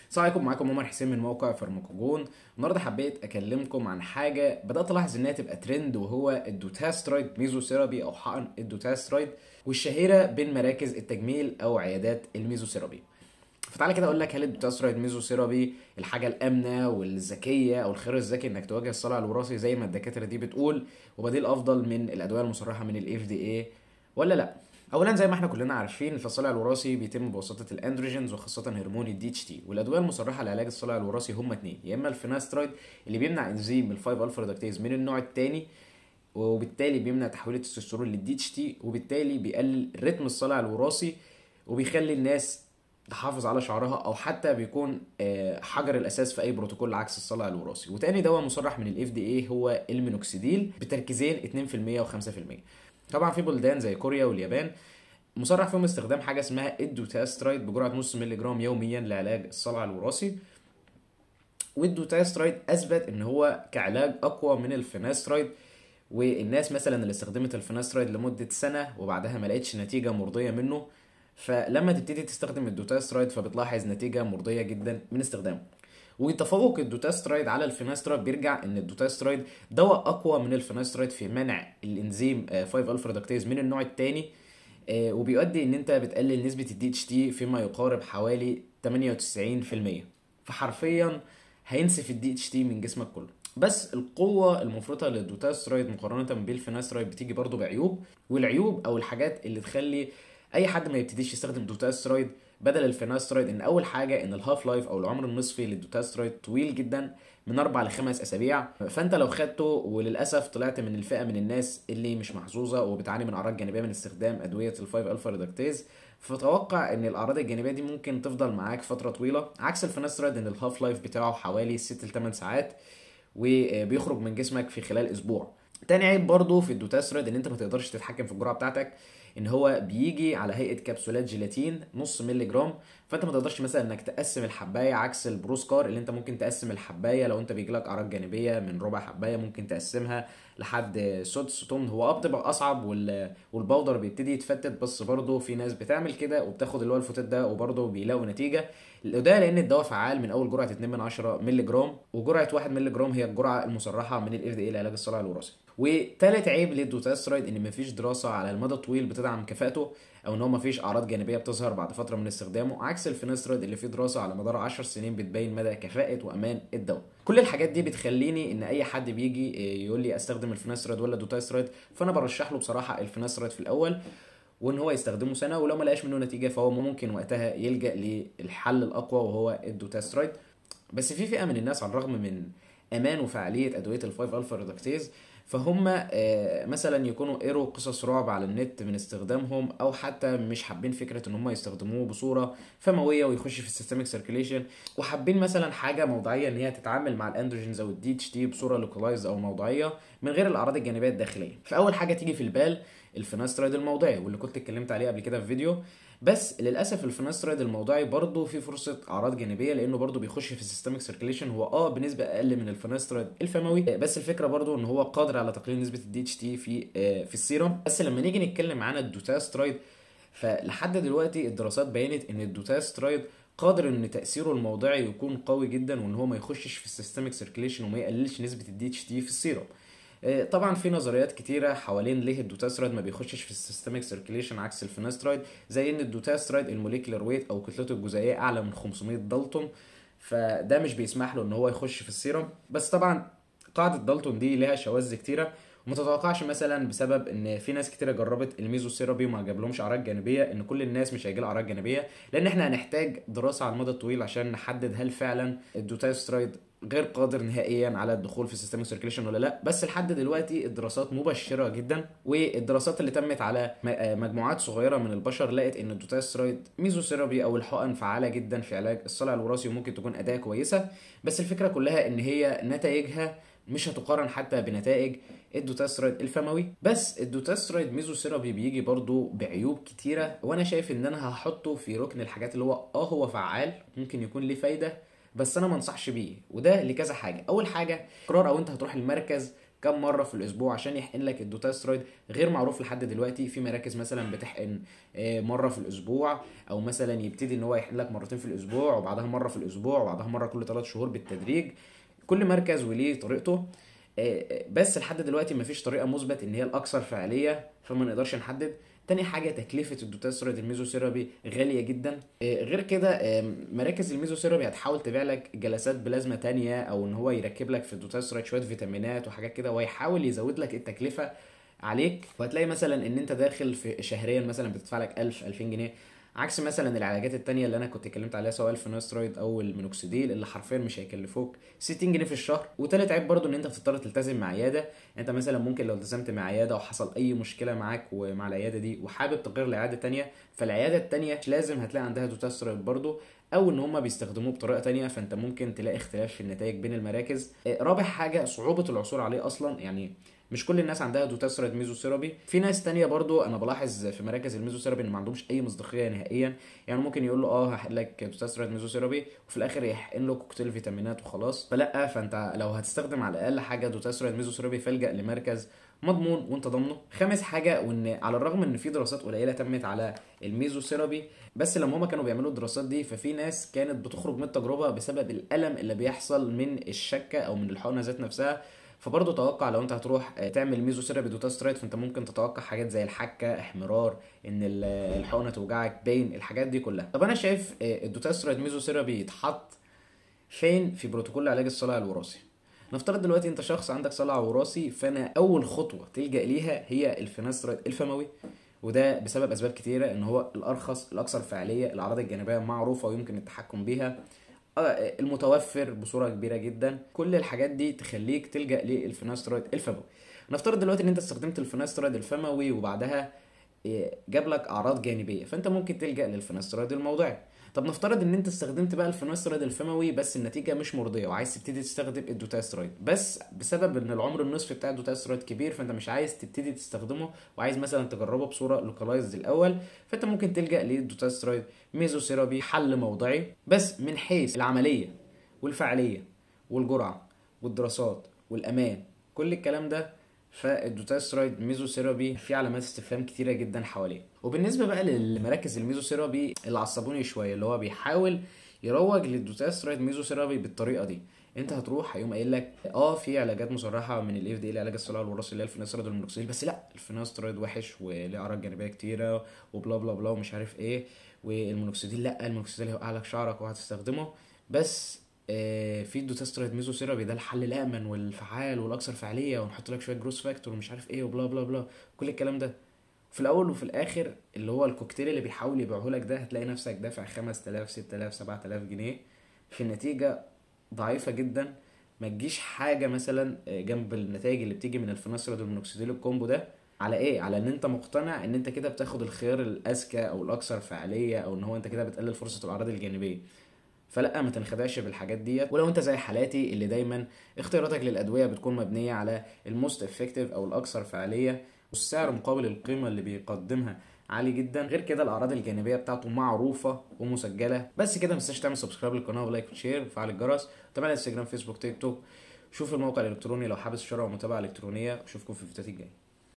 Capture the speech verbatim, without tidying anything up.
السلام عليكم، معاكم عمر حسين من موقع فارماكوجون. النهارده حبيت اكلمكم عن حاجه بدات الاحظ انها تبقى ترند، وهو الدوتاسترويد ميزوثيرابي او حقن الدوتاسترويد، والشهيره بين مراكز التجميل او عيادات الميزوثيرابي. فتعالى كده اقول لك، هل الدوتاسترويد ميزوثيرابي الحاجه الامنه والذكيه او الخيار الذكي انك تواجه الصلع الوراثي زي ما الدكاتره دي بتقول، وبديل افضل من الادويه المصرحه من الاف دي اي ولا لا؟ اولا زي ما احنا كلنا عارفين، فالصلع الوراثي بيتم بواسطه الاندروجينز وخاصه هرمون الدي اتش تي، والادويه المصرحه لعلاج الصلع الوراثي هم اتنين، يا اما الفيناسترويد اللي بيمنع انزيم الفايف الفا ريدكتيز من النوع الثاني، وبالتالي بيمنع تحويل التستوستيرون للدي اتش تي، وبالتالي بيقلل رتم الصلع الوراثي وبيخلي الناس تحافظ على شعرها، او حتى بيكون آه، حجر الاساس في اي بروتوكول عكس الصلع الوراثي. وتاني دواء مصرح من الاف دي اي هو المينوكسيديل بتركيزين اتنين في المية و5%. طبعا في بلدان زي كوريا واليابان مصرح فيهم استخدام حاجه اسمها الدوتاسترايد بجرعه نص مللي جرام يوميا لعلاج الصلع الوراثي. والدوتاسترايد اثبت ان هو كعلاج اقوى من الفيناسترايد، والناس مثلا اللي استخدمت الفيناسترايد لمده سنه وبعدها ما لقتش نتيجه مرضيه منه، فلما تبتدي تستخدم الدوتاسترايد فبتلاحظ نتيجه مرضيه جدا من استخدامه. وتفوق الدوتاسترايد على الفيناسترايد بيرجع ان الدوتاسترايد دواء اقوى من الفيناسترايد في منع الانزيم فايف الفا ريدكتيز من النوع الثاني، وبيؤدي ان انت بتقلل نسبه الدي اتش تي فيما يقارب حوالي تمانية وتسعين في المية، فحرفيا هينسف الدي اتش تي من جسمك كله. بس القوة المفرطة للدوتاسترويد مقارنة بالفيناسترويد بتيجي برضو بعيوب، والعيوب او الحاجات اللي تخلي اي حد ما يبتديش يستخدم دوتاسترويد بدل الفيناسترويد، ان اول حاجة ان الهاف لايف او العمر النصفي للدوتاسترويد طويل جدا، من اربع لخمس اسابيع. فانت لو خدته وللاسف طلعت من الفئة من الناس اللي مش محظوظة وبتعاني من اعراض جانبية من استخدام ادوية الفايف الفا ريدكتيز، فتوقع ان الاعراض الجانبيه دي ممكن تفضل معاك فتره طويله، عكس الفينسترايد ان الهاف لايف بتاعه حوالي ستة ل تمن ساعات وبيخرج من جسمك في خلال اسبوع. تاني عيب برضو في الدوتاسترويد ان انت ما تقدرش تتحكم في الجرعه بتاعتك، ان هو بيجي على هيئه كبسولات جيلاتين نص مللي جرام، فانت ما تقدرش مثلا انك تقسم الحبايه عكس البروسكار اللي انت ممكن تقسم الحبايه لو انت بيجيلك اعراض جانبيه من ربع حبايه ممكن تقسمها لحد سدس تمن. هو اه بتبقى اصعب وال... والبودر بيبتدي يتفتت، بس برضه في ناس بتعمل كده وبتاخد اللي هو الفتات ده وبرضه بيلاقوا نتيجه. وده لان الدواء فعال من اول جرعه اتنين من عشرة مللي جرام، وجرعه واحد مللي جرام هي الجرعه المصرحه من الاف دي اي لعلاج الصلع الوراثي. وتالت عيب للدوتاسترويد ان مفيش دراسه على المدى الطويل بتدعم كفاءته، او ان هو مفيش اعراض جانبيه بتظهر بعد فتره من استخدامه، عكس الفينسترويد اللي فيه دراسه على مدار عشر سنين بتبين مدى كفاءه وامان الدواء. كل الحاجات دي بتخليني ان اي حد بيجي يقول لي استخدم الفينسترويد ولا الدوتاسترويد، فانا برشح له بصراحه الفينسترويد في الاول، وان هو يستخدمه سنه، ولو ما لقاش منه نتيجه فهو ممكن وقتها يلجا للحل الاقوى وهو الدوتاسترويد. بس في فئه من الناس على الرغم من امان وفعاليه ادويه الفايف الفا ريدكتيز، فهم آه، مثلا يكونوا قروا قصص رعب على النت من استخدامهم، او حتى مش حابين فكره ان هم يستخدموه بصوره فمويه ويخش في السيستميك سيركيليشن، وحابين مثلا حاجه موضعيه ان هي تتعامل مع الاندروجينز او الدي اتش تي بصوره لوكالايز او موضعيه من غير الاعراض الجانبيه الداخليه. فاول حاجه تيجي في البال الفيناسترايد الموضعي، واللي كنت اتكلمت عليه قبل كده في فيديو. بس للاسف الفيناسترايد الموضعي برضه في فرصه اعراض جانبيه، لانه برضه بيخش في السيستميك سيركيليشن، هو اه بنسبه اقل من الفيناسترايد الفموي، بس الفكره برضه ان هو قادر على تقليل نسبه الدي اتش تي في آه في السيرم. بس لما نيجي نتكلم عن الدوتاسترايد، فلحد دلوقتي الدراسات بينت ان الدوتاسترايد قادر ان تاثيره الموضعي يكون قوي جدا، وان هو ما يخشش في السيستميك سيركيليشن وما يقللش نسبه الدي اتش تي في السيرم. طبعا في نظريات كتيره حوالين ليه الدوتاسترايد ما بيخشش في السيستميك سيركيليشن عكس الفيناسترايد، زي ان الدوتاسترايد الموليكولار ويت او كتلته الجزيئيه اعلى من خمسمية دالتون، فده مش بيسمح له ان هو يخش في السيرم. بس طبعا قاعده دالتون دي ليها شواذ كتيره، وما تتوقعش مثلا بسبب ان في ناس كتيره جربت الميزوثيرابي وما جابلهمش اعراض جانبيه ان كل الناس مش هيجي لها اعراض جانبيه، لان احنا هنحتاج دراسه على المدى الطويل عشان نحدد هل فعلا الدوتاسترايد غير قادر نهائيا على الدخول في السيستميك سيركيليشن ولا لا. بس لحد دلوقتي الدراسات مبشره جدا، والدراسات اللي تمت على مجموعات صغيره من البشر لقت ان الدوتاسترايد ميزوثيرابي او الحقن فعاله جدا في علاج الصلع الوراثي، وممكن تكون اداه كويسه. بس الفكره كلها ان هي نتائجها مش هتقارن حتى بنتائج الدوتاسترويد الفموي. بس الدوتاسترويد ميزوثيرابي بيجي برضو بعيوب كتيره، وانا شايف ان انا هحطه في ركن الحاجات اللي هو اه هو فعال ممكن يكون ليه فايده، بس انا ما انصحش بيه، وده لكذا حاجه. اول حاجه قرار او انت هتروح المركز كم مره في الاسبوع عشان يحقن لك الدوتاسترويد غير معروف لحد دلوقتي. في مراكز مثلا بتحقن آه، مره في الاسبوع، او مثلا يبتدي ان هو يحقن لك مرتين في الاسبوع وبعدها مره في الاسبوع وبعدها مره كل ثلاث شهور بالتدريج. كل مركز وليه طريقته. آه، بس لحد دلوقتي مفيش طريقه مثبت ان هي الاكثر فعاليه، فما نقدرش نحدد. تاني حاجه تكلفه الدوتاسترويد الميزوثيرابي غاليه جدا. آه، غير كده آه، مراكز الميزوثيرابي هتحاول تبيع لك جلسات بلازما تانية، او ان هو يركب لك في الدوتاسترويد شويه فيتامينات وحاجات كده، ويحاول يزود لك التكلفه عليك. وهتلاقي مثلا ان انت داخل في شهريا مثلا بتدفع لك ألف ألفين جنيه، عكس مثلا العلاجات التانية اللي انا كنت اتكلمت عليها سواء الفينوسترويد او المينوكسيديل اللي حرفيا مش هيكلفوك ستين جنيه في الشهر. وتالت عيب برضو ان انت هتضطر تلتزم مع عياده. انت مثلا ممكن لو التزمت مع عياده وحصل اي مشكله معاك ومع العياده دي وحابب تغير لعياده تانية، فالعياده التانية مش لازم هتلاقي عندها دوتاسترويد برضو، او ان هم بيستخدموه بطريقه تانية، فانت ممكن تلاقي اختلاف في النتائج بين المراكز. آه، رابع حاجه صعوبه العثور عليه اصلا. يعني مش كل الناس عندها دوتاسترويد ميزوثيرابي. في ناس تانية برضو انا بلاحظ في مراكز الميزوثيرابي ان ما عندهمش اي مصداقيه نهائيا. يعني ممكن يقول له اه هحقن لك دوتاسترويد ميزوثيرابي وفي الاخر يحقن له كوكتيل فيتامينات وخلاص. فلا، فانت لو هتستخدم على الاقل حاجه دوتاسترويد ميزوثيرابي فالجأ لمركز مضمون وانت ضامنه. خامس حاجه، وان على الرغم ان في دراسات قليله تمت على الميزوثيرابي، بس لما هما كانوا بيعملوا الدراسات دي ففي ناس كانت بتخرج من التجربه بسبب الالم اللي بيحصل من الشكه او من الحقنه ذات نفسها. فبرضه توقع لو انت هتروح آه، تعمل ميزوثيرابي دوتاسترويد، فانت ممكن تتوقع حاجات زي الحكه، احمرار، ان ال- الحقنه توجعك، باين، الحاجات دي كلها. طب انا شايف آه، الدوتاسترويد ميزوثيرابي يتحط فين في بروتوكول علاج الصلع الوراثي؟ نفترض دلوقتي انت شخص عندك صلع وراثي، فانا اول خطوه تلجأ ليها هي الفينسترويد الفموي. وده بسبب اسباب كتيره، ان هو الارخص، الاكثر فعاليه، الاعراض الجانبيه معروفه ويمكن التحكم بيها، آه، المتوفر بصوره كبيره جدا. كل الحاجات دي تخليك تلجأ للفينسترويد الفموي. نفترض دلوقتي ان انت استخدمت الفينسترويد الفموي وبعدها إيه، جاب لك اعراض جانبيه، فانت ممكن تلجأ للفينسترويد الموضعي. طب نفترض ان انت استخدمت بقى الفينسترويد الفموي بس النتيجه مش مرضيه، وعايز تبتدي تستخدم الدوتاسترويد، بس بسبب ان العمر النصفي بتاع الدوتاسترويد كبير فانت مش عايز تبتدي تستخدمه، وعايز مثلا تجربه بصوره لوكالايزد الاول، فانت ممكن تلجأ للدوتاسترويد ميزوثيرابي، حل موضعي. بس من حيث العمليه والفعاليه والجرعه والدراسات والامان، كل الكلام ده، فالدوتاسترويد ميزوثيرابي في علامات استفهام كتيره جدا حواليه. وبالنسبه بقى للمراكز الميزوثيرابي اللي عصبوني شويه، اللي هو بيحاول يروج للدوتاسترويد ميزوثيرابي بالطريقه دي، انت هتروح هيقوم قايل لك اه في علاجات مصرحه من الاف دي لعلاج الصلع الوراثي اللي هي الفينسترويد والمينوكسيديل، بس لا، الفينسترويد وحش وليه اعراض جانبيه كتيره وبلا بلا بلا ومش عارف ايه، والمينوكسيديل لا، المينوكسيديل هيوقع لك شعرك وهتستخدمه بس. آه، في الدوتاسترويد ميزوثيرابي ده الحل الامن والفعال والاكثر فعاليه، ونحط لك شويه جروس فاكتور ومش عارف ايه وبلا بلا بلا، كل الكلام ده. في الاول وفي الاخر اللي هو الكوكتيل اللي بيحاول يبيعه لك ده، هتلاقي نفسك دافع خمسة آلاف ستة آلاف سبعة آلاف جنيه في النتيجه ضعيفه جدا. ما تجيش حاجه مثلا آه، جنب النتائج اللي بتيجي من الفينسترويد والمينوكسيديل الكومبو ده. على ايه؟ على ان انت مقتنع ان انت كده بتاخد الخيار الاذكى او الاكثر فعاليه، او ان هو انت كده بتقلل فرصه الاعراض الجانبيه. فلا، ما تنخدعش بالحاجات ديت. ولو انت زي حالاتي اللي دايما اختياراتك للادويه بتكون مبنيه على الموست افكتيف او الاكثر فعاليه، والسعر مقابل القيمه اللي بيقدمها عالي جدا، غير كده الاعراض الجانبيه بتاعته معروفه ومسجله. بس كده، ما تنساش تعمل سبسكرايب للقناه ولايك وشير وفعل الجرس، وتابع انستجرام فيسبوك تيك توك. شوف الموقع الالكتروني لو حابب الشراء ومتابعه الكترونيه، واشوفكم في الفيديوهات الجايه.